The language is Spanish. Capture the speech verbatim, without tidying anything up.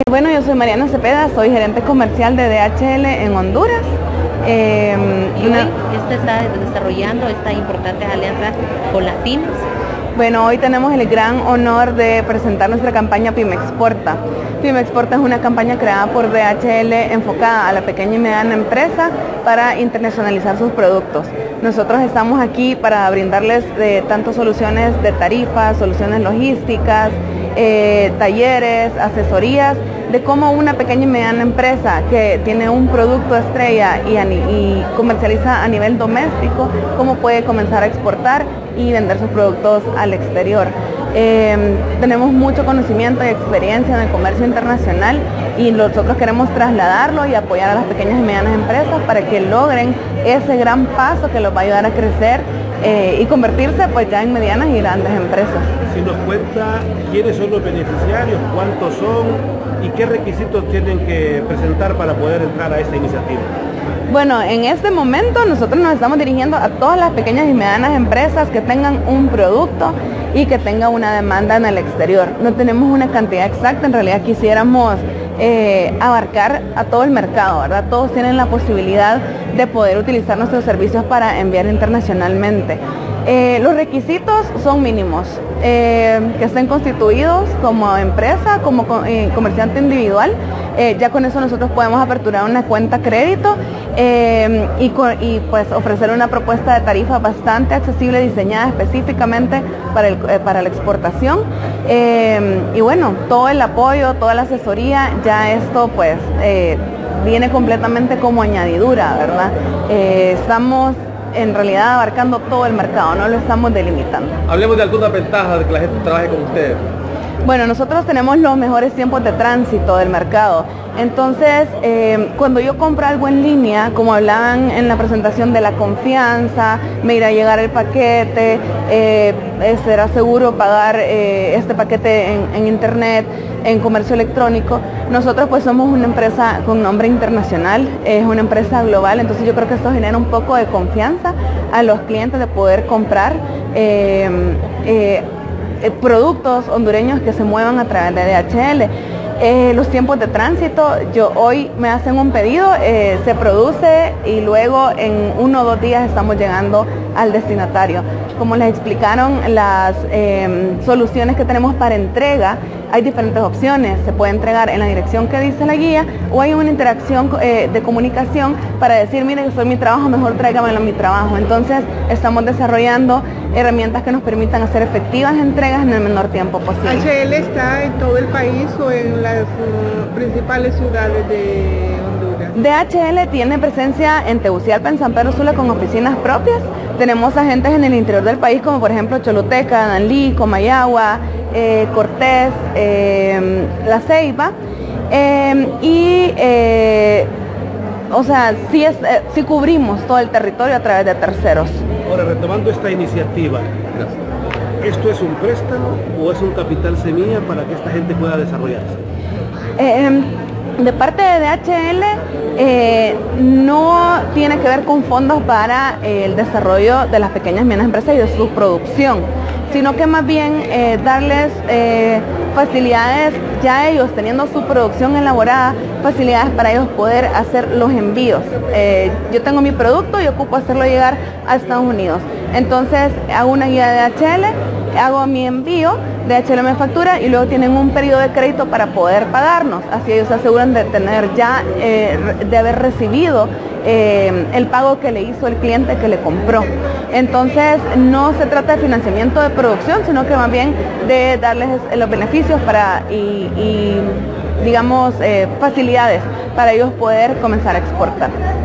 Bueno, yo soy Mariana Cepeda, soy gerente comercial de D H L en Honduras. Eh, y hoy usted está desarrollando esta importante alianza con las pymes. Bueno, hoy tenemos el gran honor de presentar nuestra campaña Pyme Exporta. Pyme Exporta es una campaña creada por D H L enfocada a la pequeña y mediana empresa para internacionalizar sus productos. Nosotros estamos aquí para brindarles eh, tanto soluciones de tarifas, soluciones logísticas, eh, talleres, asesorías, de cómo una pequeña y mediana empresa que tiene un producto estrella y, a, y comercializa a nivel doméstico, cómo puede comenzar a exportar y vender sus productos al exterior. Eh, tenemos mucho conocimiento y experiencia en el comercio internacional y nosotros queremos trasladarlo y apoyar a las pequeñas y medianas empresas para que logren ese gran paso que los va a ayudar a crecer eh, y convertirse pues ya en medianas y grandes empresas. Si nos cuenta quiénes son los beneficiarios, cuántos son y qué requisitos tienen que presentar para poder entrar a esta iniciativa. Bueno, en este momento nosotros nos estamos dirigiendo a todas las pequeñas y medianas empresas que tengan un producto y que tenga una demanda en el exterior. No tenemos una cantidad exacta, en realidad quisiéramos eh, abarcar a todo el mercado, ¿verdad? Todos tienen la posibilidad de poder utilizar nuestros servicios para enviar internacionalmente. Eh, los requisitos son mínimos, eh, que estén constituidos como empresa, como eh, comerciante individual. Eh, ya con eso nosotros podemos aperturar una cuenta crédito eh, y, y pues ofrecer una propuesta de tarifa bastante accesible, diseñada específicamente para, el, eh, para la exportación. Eh, y bueno, todo el apoyo, toda la asesoría, ya esto pues eh, viene completamente como añadidura, ¿verdad? Eh, estamos en realidad abarcando todo el mercado, no lo estamos delimitando. Hablemos de algunas ventajas de que la gente trabaje con ustedes. Bueno, nosotros tenemos los mejores tiempos de tránsito del mercado. Entonces, eh, cuando yo compro algo en línea, como hablaban en la presentación de la confianza, me irá a llegar el paquete, eh, será seguro pagar eh, este paquete en, en internet, en comercio electrónico. Nosotros pues somos una empresa con nombre internacional, es una empresa global, entonces yo creo que esto genera un poco de confianza a los clientes de poder comprar eh, eh, productos hondureños que se muevan a través de D H L. Eh, los tiempos de tránsito, yo hoy me hacen un pedido, eh, se produce y luego en uno o dos días estamos llegando al destinatario. Como les explicaron, las eh, soluciones que tenemos para entrega, hay diferentes opciones. Se puede entregar en la dirección que dice la guía o hay una interacción eh, de comunicación para decir, mire, yo soy mi trabajo, mejor tráigamelo a mi trabajo. Entonces estamos desarrollando herramientas que nos permitan hacer efectivas entregas en el menor tiempo posible. ¿H L está en todo el país o en las uh, principales ciudades de Honduras? D H L tiene presencia en Tegucigalpa, en San Pedro Sula, con oficinas propias. Tenemos agentes en el interior del país, como por ejemplo Choluteca, Danlí, Comayagua, eh, Cortés, eh, La Ceiba. Eh, y, eh, o sea, sí, es, eh, sí cubrimos todo el territorio a través de terceros. Ahora, retomando esta iniciativa, ¿esto es un préstamo o es un capital semilla para que esta gente pueda desarrollarse? Eh, de parte de D H L eh, no tiene que ver con fondos para eh, el desarrollo de las pequeñas y medianas empresas y de su producción, sino que más bien eh, darles eh, facilidades, ya ellos teniendo su producción elaborada, facilidades para ellos poder hacer los envíos. Eh, yo tengo mi producto y ocupo hacerlo llegar a Estados Unidos. Entonces hago una guía de D H L, hago mi envío, D H L me factura y luego tienen un periodo de crédito para poder pagarnos. Así ellos se aseguran de tener ya, eh, de haber recibido eh, el pago que le hizo el cliente que le compró. Entonces no se trata de financiamiento de producción, sino que más bien de darles los beneficios para y, y digamos eh, facilidades para ellos poder comenzar a exportar.